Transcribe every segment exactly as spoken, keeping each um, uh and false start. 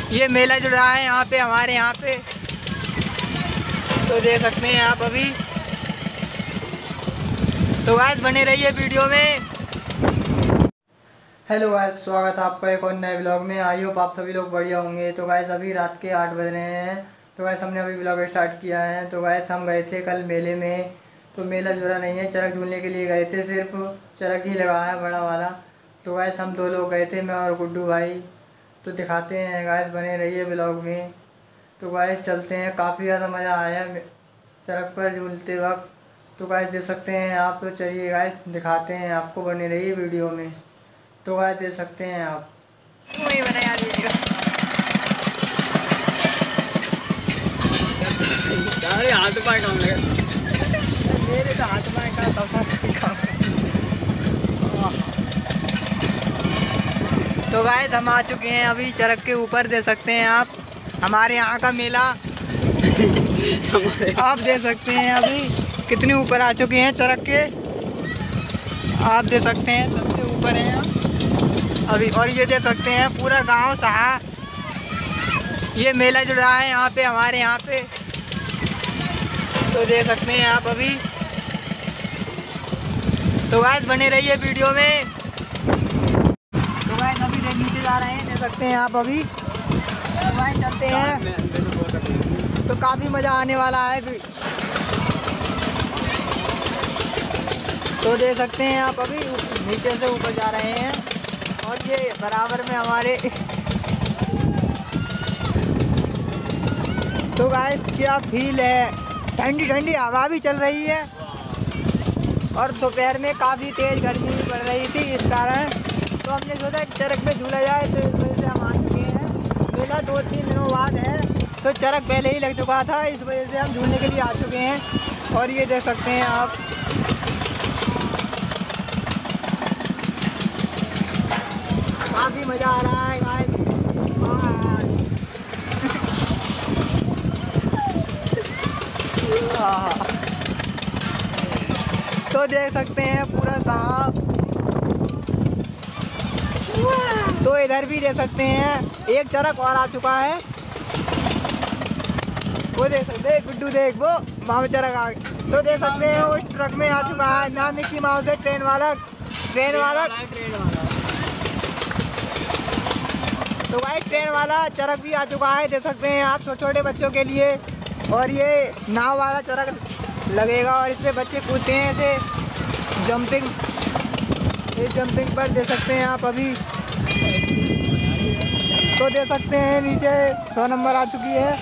ये मेला जुड़ रहा है यहाँ पे हमारे यहाँ पे, तो देख सकते हैं आप अभी। तो गाइस बने रहिए वीडियो में। हेलो गाइस, स्वागत है आपका एक और नए ब्लॉग में। आई होप आप सभी लोग बढ़िया होंगे। तो गाइस अभी रात के आठ बज रहे हैं। तो गाइस हमने अभी ब्लॉग स्टार्ट किया है। तो गाइस हम गए थे कल मेले में। तो मेला जुड़ा नहीं है, चरक झूलने के लिए गए थे, सिर्फ चरक ही लगा है बड़ा वाला। तो गाइस हम दो लोग गए थे, मैं और गुड्डू भाई। तो दिखाते हैं गाइस, बने रहिए ब्लॉग में। तो गाइस चलते हैं, काफ़ी ज़्यादा मज़ा आया चरक पर झूलते वक्त। तो गाइस देख सकते हैं आप। तो चलिए गाइस दिखाते हैं आपको, बने रहिए वीडियो में। तो गाइस देख सकते हैं आप। वही बना यार वीडियो। अरे हाथ पाए काम लगे। मेरे तो हाथ पाए का सब काम। तो गाइस हम आ चुके हैं अभी चरक के ऊपर, देख सकते हैं आप। हमारे यहाँ का मेला आप देख सकते हैं अभी कितने ऊपर आ चुके हैं चरक के। आप देख सकते हैं सबसे ऊपर हैं अभी। और ये देख सकते हैं पूरा गांव सहा, ये मेला जुड़ रहा है यहाँ पे हमारे यहाँ पे। तो देख सकते हैं आप अभी। तो गाइस बने रहिए वीडियो में। तो गाइस अभी नीचे जा रहे हैं, देख सकते हैं आप अभी। तो गाइस चलते हैं, तो काफ़ी मज़ा आने वाला है। तो देख सकते हैं आप अभी नीचे से ऊपर जा रहे हैं। और ये बराबर में हमारे तो गाइस क्या फील है, ठंडी ठंडी हवा भी चल रही है। और दोपहर में काफ़ी तेज़ गर्मी भी पड़ रही थी, इस कारण तो हमने सोचा चरक में झूला जाए। तो इस वजह से हम आ चुके हैं। मेला दो तीन दिनों बाद है, तो चरक पहले ही लग चुका था, इस वजह से हम झूलने के लिए आ चुके हैं। और ये देख सकते हैं आप। काफ़ी मज़ा आ रहा है गाइस। तो देख सकते हैं पूरा साफ। तो इधर भी देख सकते हैं एक चरक और आ चुका है। वो देख सकते हैं गुड्डू, देख वो वहाँ चरक आ गया। तो देख सकते हैं उस ट्रक में आ चुका है ना मिक्की माउस है, ट्रेन वाला ट्रेन वाला तो भाई ट्रेन वाला चरक भी आ चुका है, देख सकते हैं आप, छोटे छोटे बच्चों के लिए। और ये नाव वाला चरक लगेगा और इस पे बच्चे कूदते हैं ऐसे जंपिंग। ये जंपिंग पर देख सकते हैं आप अभी। तो देख सकते हैं नीचे सौ नंबर आ चुकी है।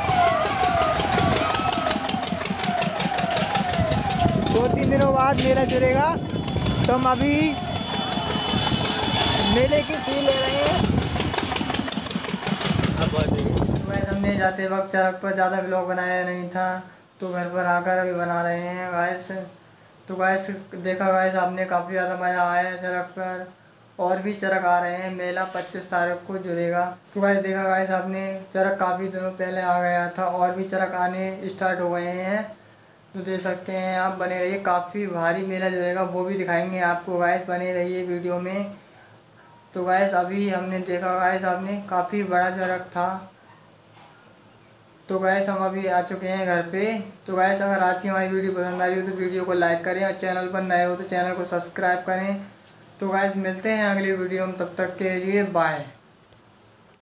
दो तीन दिनों बाद मेला जुड़ेगा, तो हम अभी मेले की फील ले रहे हैं। हमने जाते वक्त चरक पर ज़्यादा व्लॉग बनाया नहीं था, तो घर पर आकर अभी बना रहे हैं गाइस। तो गाइस देखा गाइस आपने, काफ़ी ज़्यादा मज़ा आया चरक पर। और भी चरक आ रहे हैं, मेला पच्चीस तारीख को जुड़ेगा। तो गाइस देखा गाइस आपने, चरक काफ़ी दिनों पहले आ गया था और भी चरक आने स्टार्ट हो गए हैं। तो देख सकते हैं आप, बने रहिए, काफ़ी भारी मेला जुड़ेगा, वो भी दिखाएंगे आपको गाइस, बने रहिए वीडियो में। तो गाइस अभी हमने देखा गाइस आपने, काफ़ी बड़ा चरक था। तो गाइस हम अभी आ चुके हैं घर पे। तो गाइस अगर आज की हमारी वीडियो पसंद आई हो तो वीडियो को लाइक करें, और चैनल पर नए हो तो चैनल को सब्सक्राइब करें। तो गाइस मिलते हैं अगली वीडियो में, तब तक के लिए बाय।